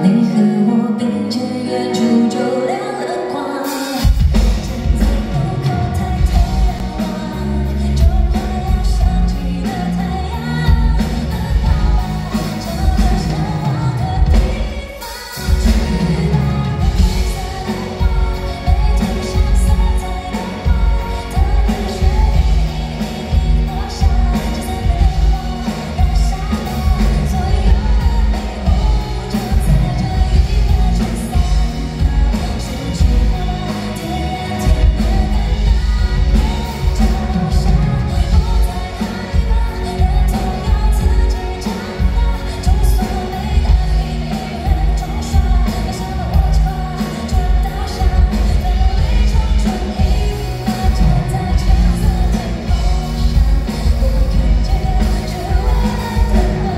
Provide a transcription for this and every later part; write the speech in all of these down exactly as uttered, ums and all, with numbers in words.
你和我并肩，远处就亮了光。站在路口抬头仰望，就快要升起的太阳，奔跑吧，朝着向往的地方去吧。黑色的光，每天像洒在阳光的雨水，一滴一滴落下，就算被冷落压下我，所有的礼物就在这一刻吹散了，失去了甜甜的那片朝霞，不再害怕，人总要自己长大，就算被大雨一人冲刷，留下了我这这倒下，奋力冲出一马，站在橙色天空上，我看见是未来的回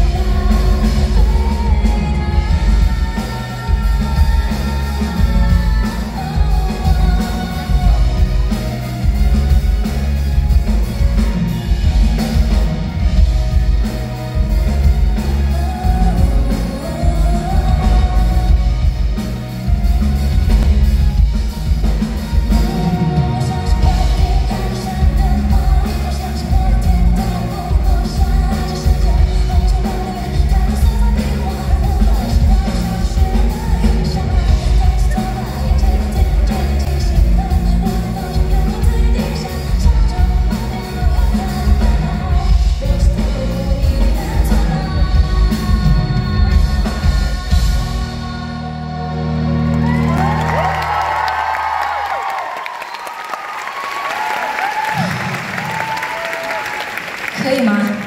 我像是光点看闪的光，我像是火箭弹不落下，这世界风中的脸，在我四方变化，我的时光消失的雨下，抬起头吧，眼前的天空渐渐清晰了，我的方向远方自己定下，向着目标勇敢奔跑，别回头，一定能做到。可以吗？